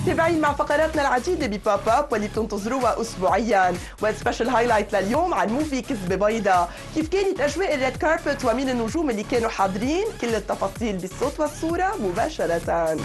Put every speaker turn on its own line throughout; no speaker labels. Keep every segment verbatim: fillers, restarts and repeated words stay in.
متابعين مع فقراتنا العديدة بباب اب واللي بتنتظروها أسبوعيا، والسبيشال هايلايت لليوم عن موفي كذبة بيضاء. كيف كانت أجواء الريد كاربت ومين النجوم اللي كانوا حاضرين؟ كل التفاصيل بالصوت والصورة مباشرة.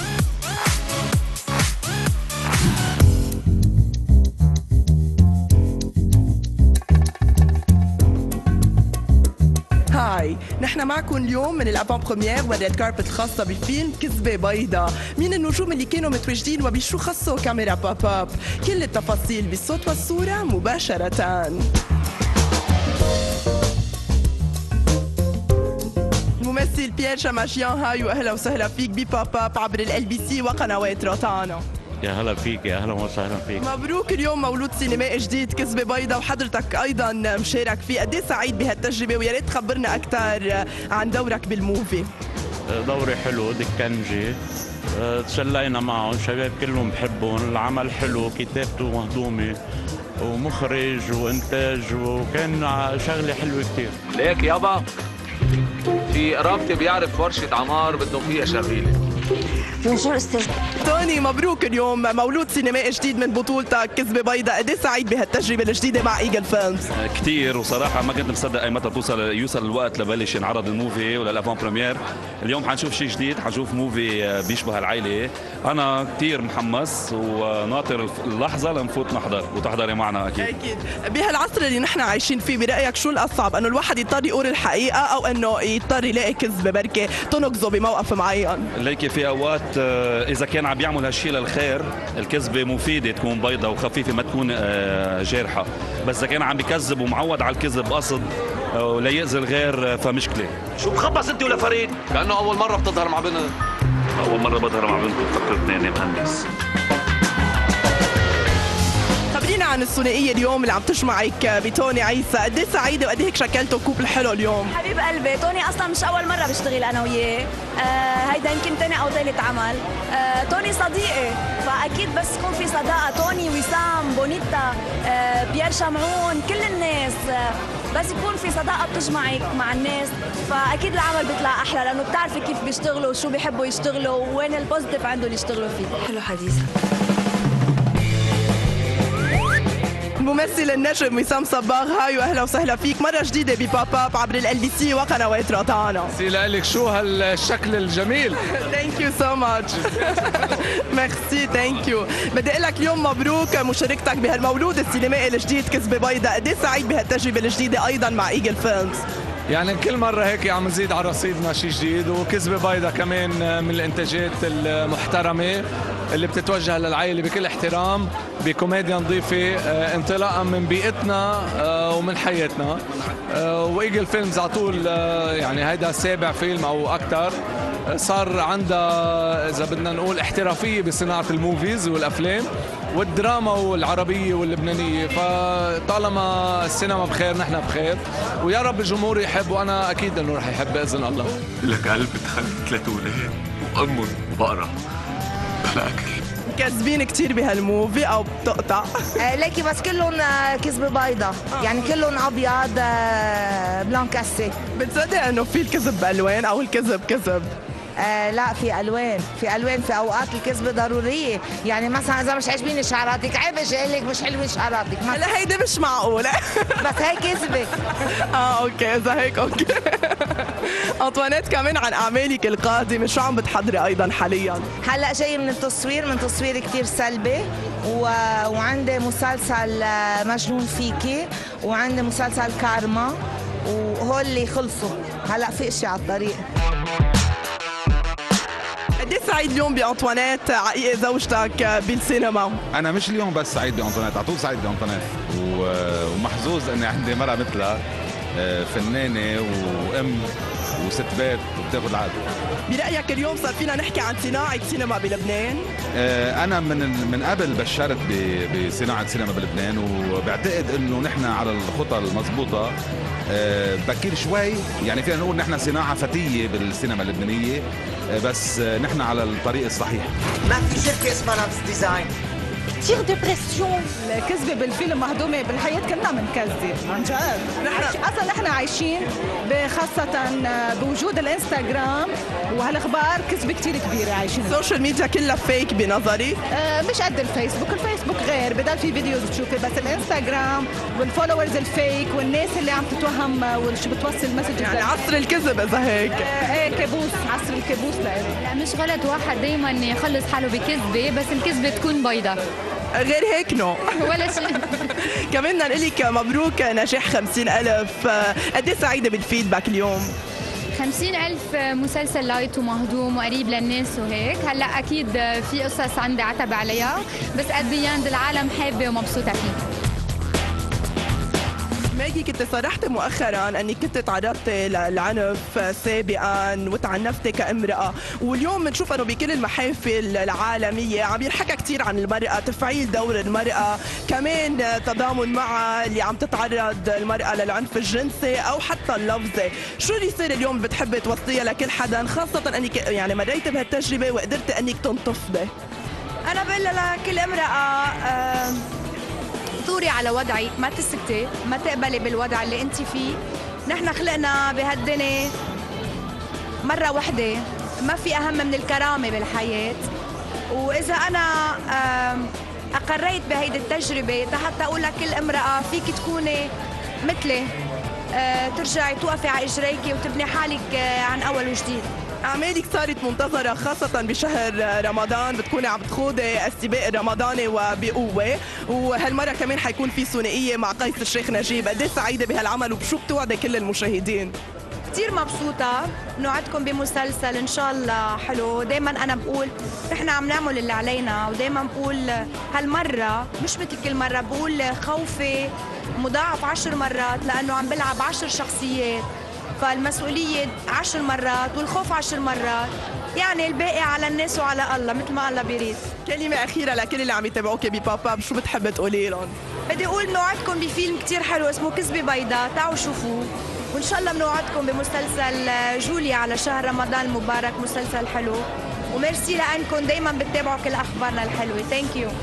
هاي، نحن معكم اليوم من الافون بروميير والريد كاربت الخاصة بفيلم كذبة بيضاء. مين النجوم اللي كانوا متواجدين وبشو خصوا كاميرا باب اب؟ كل التفاصيل بالصوت والصورة مباشرة. الممثل بيير شماشيان، هاي واهلا وسهلا فيك بباب اب عبر ال بي سي وقنوات روتانا.
يا هلا فيك، يا هلا وسهلا فيك.
مبروك، اليوم مولود سينمائي جديد كذبة بيضاء وحضرتك ايضا مشارك فيه، قد ايه سعيد بهالتجربه ويا ريت تخبرنا اكثر عن دورك بالموفي.
دوري حلو، دكنجي، تسلينا معهم، شباب كلهم بحبهم، العمل حلو، كتابته مهضومه ومخرج وانتاج، وكان شغله حلوه كثير.
ليك يابا في قرابتي بيعرف ورشه عمار بدهم فيها شغيله.
بونجور استاذ
توني، مبروك، اليوم مولود سينمائي جديد من بطولتك كذبة بيضاء، قد ايه سعيد بهالتجربه الجديده مع ايجل فيلمز؟
كثير، وصراحه ما كنت مصدق اي متى توصل يوصل الوقت لبلش ينعرض الموفي ولا الافون بريمير. اليوم حنشوف شيء جديد، حنشوف موفي بيشبه العائله. انا كثير محمس وناطر اللحظه لنفوت نحضر وتحضري معنا اكيد.
اكيد. بهالعصر اللي نحن عايشين فيه، برايك شو الاصعب، انه الواحد يضطر يقول الحقيقه او انه يضطر يلاقي كذبه بركه تنقذه بموقف معين؟
ليكي في اوقات اذا كان عم يعمل هالشيء للخير، الكذبه مفيده تكون بيضة وخفيفه ما تكون جارحه، بس اذا كان عم بكذب ومعود على الكذب قصد ليأذي الغير فمشكله.
شو مخبص انت ولا فريد؟ كأنه اول مره بتظهر مع بنت.
اول مره بظهر مع بنت فكرتني اني مهندس.
خبرينا عن الثنائيه اليوم اللي عم تجمعك بتوني عيسى، قد ايه سعيده وقد ايه هيك شكلتوا كوبل حلو اليوم؟
حبيب قلبي، توني اصلا مش اول مره بشتغل انا وياه، آه هيدا يمكن ثاني او ثالث عمل. آه توني صديقي، فاكيد بس يكون في صداقه، توني، وسام، بونيتا، آه بيير شمعون، كل الناس، آه بس يكون في صداقه بتجمعك مع الناس، فاكيد العمل بيطلع احلى، لانه بتعرفي كيف بيشتغلوا وشو بيحبوا يشتغلوا وين البوزيتيف عندهم يشتغلوا فيه. حلو حديثك. الممثل النجم وسام صباغ، هاي واهلا وسهلا فيك مره جديده بباب اب عبر ال بي سي وقنوات روتانا.
سي لك شو هالشكل الجميل.
ثانك يو سو ماتش. ميرسي، ثانك يو. بدي اقول لك اليوم مبروك مشاركتك بهالمولود السينمائي الجديد كذبة بيضاء، قد ايه سعيد بهالتجربه الجديده ايضا مع ايجل فيلمز؟
يعني كل مرة هيك عم نزيد على رصيدنا شيء جديد، وكذبة بيضة كمان من الانتاجات المحترمة اللي بتتوجه للعائلة بكل احترام، بكوميديا نظيفة، انطلاقا من بيئتنا ومن حياتنا. وايجل فيلمز على طول يعني هيدا سابع فيلم او اكثر، صار عندها اذا بدنا نقول احترافية بصناعة الموفيز والافلام والدراما والعربية واللبنانية، فطالما السينما بخير نحن بخير، ويا رب الجمهور يحب، وانا اكيد انه رح يحب باذن الله.
لك قلب تخلي ثلاث اولاد وامهم وبقرة بلا اكل.
كذبين كثير بهالموفي او بتقطع؟
ليكي بس كلهم كذبة بيضاء، يعني كلهم ابيض بلان كاسي.
بتصدق انه في الكذب بالوان او الكذب كذب؟
آه لا، في الوان، في الوان، في اوقات الكذبه ضروريه، يعني مثلا اذا مش عاجبيني شعراتك عيب اجي اقول لك مش حلوه شعراتك.
لا هيدي مش معقوله.
بس هي كذبه.
اه اوكي، اذا هيك اوكي. انطوانيت، كمان عن اعمالك القادمه، شو عم بتحضري ايضا حاليا؟
هلا جاي من التصوير، من تصوير كثير سلبي، و... وعندي مسلسل مجنون فيكي، وعندي مسلسل كارما، وهول اللي خلصوا، هلا في اشياء على الطريق.
قد ايه سعيد اليوم بانطوانيت عقيقة زوجتك بالسينما؟
أنا مش اليوم بس سعيد بانطوانيت، على طول سعيد بانطوانيت، ومحظوظ إني عندي مرأة مثلها، فنانة وأم وست بيت وبتاخذ العقد.
برأيك اليوم صار فينا نحكي عن صناعة سينما بلبنان؟
أنا من من قبل بشرت بصناعة سينما بلبنان، وبعتقد إنه نحن على الخطى المضبوطة. بكير شوي، يعني فينا نقول نحن صناعة فتية بالسينما اللبنانية، بس نحن على الطريق الصحيح.
ما في شركة اسمها نفس ديزاين، كثير ديبرسيون.
الكذبه بالفيلم مهضومه، بالحياه كلنا بنكذب عن جد.
نحن
اصلا نحن عايشين خاصه بوجود الانستغرام وهالاخبار كذبه كثير كبيره عايشين.
السوشيال ميديا كلها فيك بنظري.
آه مش قد الفيسبوك، الفيسبوك غير بدل في فيديوز بتشوفي، بس الانستغرام والفولورز الفيك والناس اللي عم تتوهم وشو بتوصل مسج
يعني عصر الكذب اذا هيك.
آه ايه كابوس، عصر الكابوس لإلي.
لا مش غلط واحد دايما يخلص حاله بكذبه، بس الكذبه تكون بيضة.
غير هيك نو
ولا شيء.
كمان بدنا نقول لك مبروك نجاح خمسين ألف، قد ايه سعيده بالفيدباك اليوم؟
خمسين ألف مسلسل لايت ومهضوم وقريب للناس وهيك. هلا اكيد في قصص عندي عتب عليها، بس قد بياند العالم حابه ومبسوطه فيه.
ماجي كنت صرحت مؤخرا انك كنت تعرضت للعنف سابقا وتعنفتي كامراه، واليوم بنشوف انه بكل المحافل العالميه عم ينحكى كثير عن المراه، تفعيل دور المراه، كمان تضامن مع اللي عم تتعرض المراه للعنف الجنسي او حتى اللفظي. شو الرساله اليوم بتحبي توصليها لكل حدا، خاصه انك يعني مريتي بهالتجربه وقدرتي انك تنتفضي؟
انا بقول لكل امراه آه ثوري على وضعك، ما تسكتي، ما تقبلي بالوضع اللي انت فيه. نحن خلقنا بهالدنيا مرة واحدة، ما في أهم من الكرامة بالحياة. وإذا أنا أقريت بهيدي التجربة حتى أقول لكل امرأة فيك تكوني مثلي، ترجعي توقفي على إجريكي وتبني حالك عن أول وجديد.
أعمالك صارت منتظرة خاصة بشهر رمضان، بتكوني عم تخوضي السباق الرمضاني وبقوة، وهالمرة كمان حيكون في ثنائية مع قيس الشيخ نجيب. قد ايه سعيدة بهالعمل وبشو بتوعدي كل المشاهدين؟
كثير مبسوطة، نوعدكم بمسلسل إن شاء الله حلو. دايما أنا بقول نحن عم نعمل اللي علينا، ودايما بقول هالمرة مش مثل كل مرة، بقول خوفي مضاعف عشر مرات لأنه عم بلعب عشر شخصيات، فالمسؤولية عشر مرات والخوف عشر مرات، يعني الباقي على الناس وعلى الله مثل ما الله بيريد.
كلمة أخيرة لكل اللي عم يتابعوك ببابا، شو بتحب تقولي لهم؟
بدي أقول نوعدكم بفيلم كتير حلو اسمه كذبة بيضاء، تعالوا شوفوه، وإن شاء الله بنوعدكم بمسلسل جوليا على شهر رمضان المبارك، مسلسل حلو. وميرسي لأنكم دايما بتتابعوا كل أخبارنا الحلوة. ثانك يو.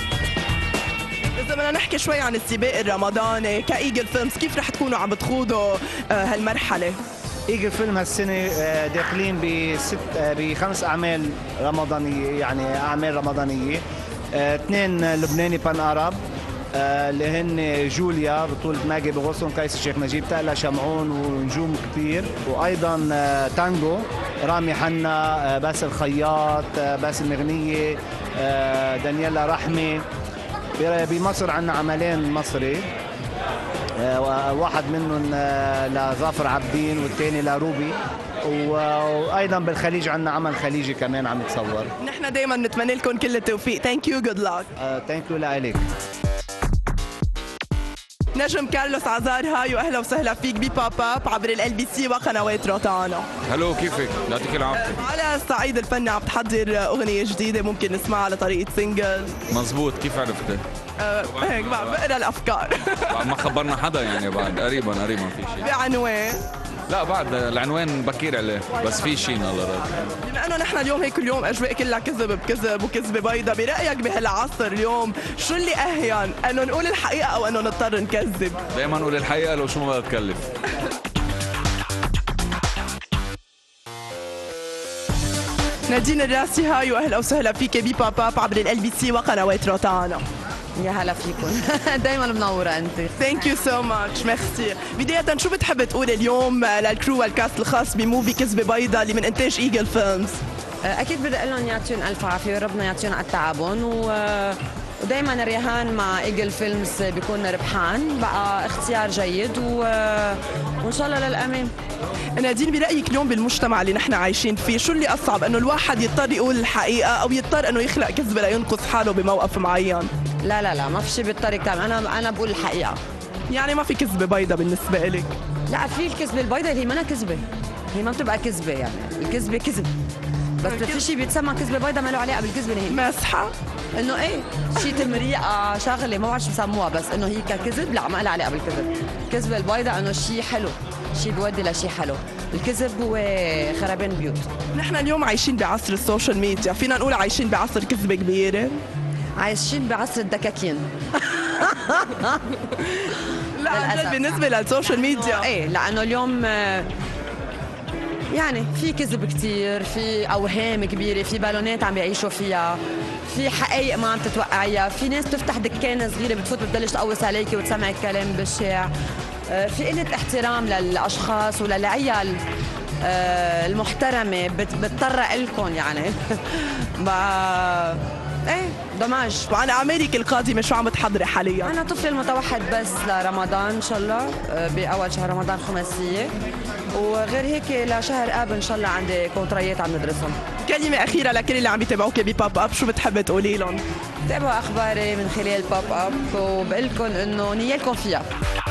إذا بدنا نحكي شوي عن السباق الرمضاني كإيجل فيلمز، كيف رح تكونوا عم بتخوضوا هالمرحلة؟
إيجل فيلم هالسنة داخلين بست بخمس أعمال رمضانية، يعني أعمال رمضانية. اثنين لبناني بان أرب اللي هن جوليا بطولة ماجي بغصن، قيس الشيخ نجيب، تقلا شمعون ونجوم كثير، وأيضا تانجو رامي حنا، باسل خياط، باسل مغنية، دانييلا رحمي. بمصر عندنا عملين مصري، واحد منهم لظافر عبدين والثاني لروبي، وايضا بالخليج عندنا عمل خليجي كمان عم يتصور.
نحن دائما نتمنى لكم كل التوفيق. ثانك يو، جود لك.
ثانك يو لك.
نجم كارلوس عزار، هاي واهلا وسهلا فيك بباب اب عبر ال بي سي وقنوات روتانا.
هلو، كيفك؟ يعطيك العافيه.
على الصعيد الفني عم تحضر اغنيه جديده ممكن نسمعها على طريقه سينجل؟
مزبوط، كيف عرفتي؟
أه هيك بعد بقرا الافكار.
ما خبرنا حدا يعني، بعد قريبا قريبا في شيء.
بعنوان؟
لا بعد العنوان بكير عليه، بس في شيء الله راضي.
بما انه نحن اليوم هيك اليوم اجواء كلها كذب بكذب وكذبه بيضة، برايك بهالعصر اليوم شو اللي اهين، انه نقول الحقيقه او انه نضطر نكذب؟
دائما نقول الحقيقه لو شو ما بتكلف.
نادين الراسي، هاي واهلا وسهلا فيك بباب اب عبر ال بي سي وقنوات روتانا.
يا هلا فيكم. دايما منوره انت.
ثانك يو سو ماتش، ميرسي. بدايه شو بتحب تقول اليوم للكرو والكاست الخاص بموفي كذبه بيضاء اللي من انتاج ايجل فيلمز؟
اكيد بدي اقول لهم يعطيهم الف عافيه وربنا يعطيهم على تعبهم، و ودايما الرهان مع ايجل فيلمز بيكون ربحان، بقى اختيار جيد و... وان شاء الله للامام.
نادين، برايك اليوم بالمجتمع اللي نحن عايشين فيه شو اللي اصعب، انه الواحد يضطر يقول الحقيقه او يضطر انه يخلق كذبه لينقذ حاله بموقف معين؟
لا لا لا، ما في شيء بالطريق تمام، انا انا بقول الحقيقه.
يعني ما في كذبه بيضاء بالنسبه لك؟
لا، في الكذبه البيضاء اللي ما كذبه، هي ما بتبقى كذبه، يعني الكذبه كذب، بس في شيء بيتسمى كذبه بيضاء ما له علاقه بالكذبه الهي.
مسحه؟
انه ايه، شيء تمريقه شغله ما بعرف شو بسموها، بس انه هي ككذب لا، ما لها علاقه بالكذب. الكذبه البيضاء انه شيء حلو، شيء بيودي لشيء حلو. الكذب هو خربان بيوت.
نحن اليوم عايشين بعصر السوشيال ميديا، فينا نقول عايشين بعصر كذبه كبيره؟
عايشين بعصر الدكاكين.
لا عن جد بالنسبه للسوشيال ميديا
ايه لانه اليوم يعني في كذب كتير، في اوهام كبيره، في بالونات عم يعيشوا فيها، في حقائق ما عم تتوقعيها، في ناس تفتح دكانه صغيره بتفوت بتبلش تقوس عليكي وتسمعك كلام بشع، في قله احترام للاشخاص وللعيال المحترمه بتطرق لكم يعني. ايه دماج.
وعن اعمالك القادمه شو عم تحضري حاليا؟
انا طفل المتوحد بس لرمضان ان شاء الله، باول شهر رمضان خماسيه، وغير هيك لشهر اب ان شاء الله عندي كونتريات عم ندرسهم.
كلمه اخيره لكل اللي عم يتابعوك ببوب اب، شو بتحبي تقولي لهم؟
تابعوا اخباري من خلال بوب اب، وبقول لكم انه نيالكم فيها.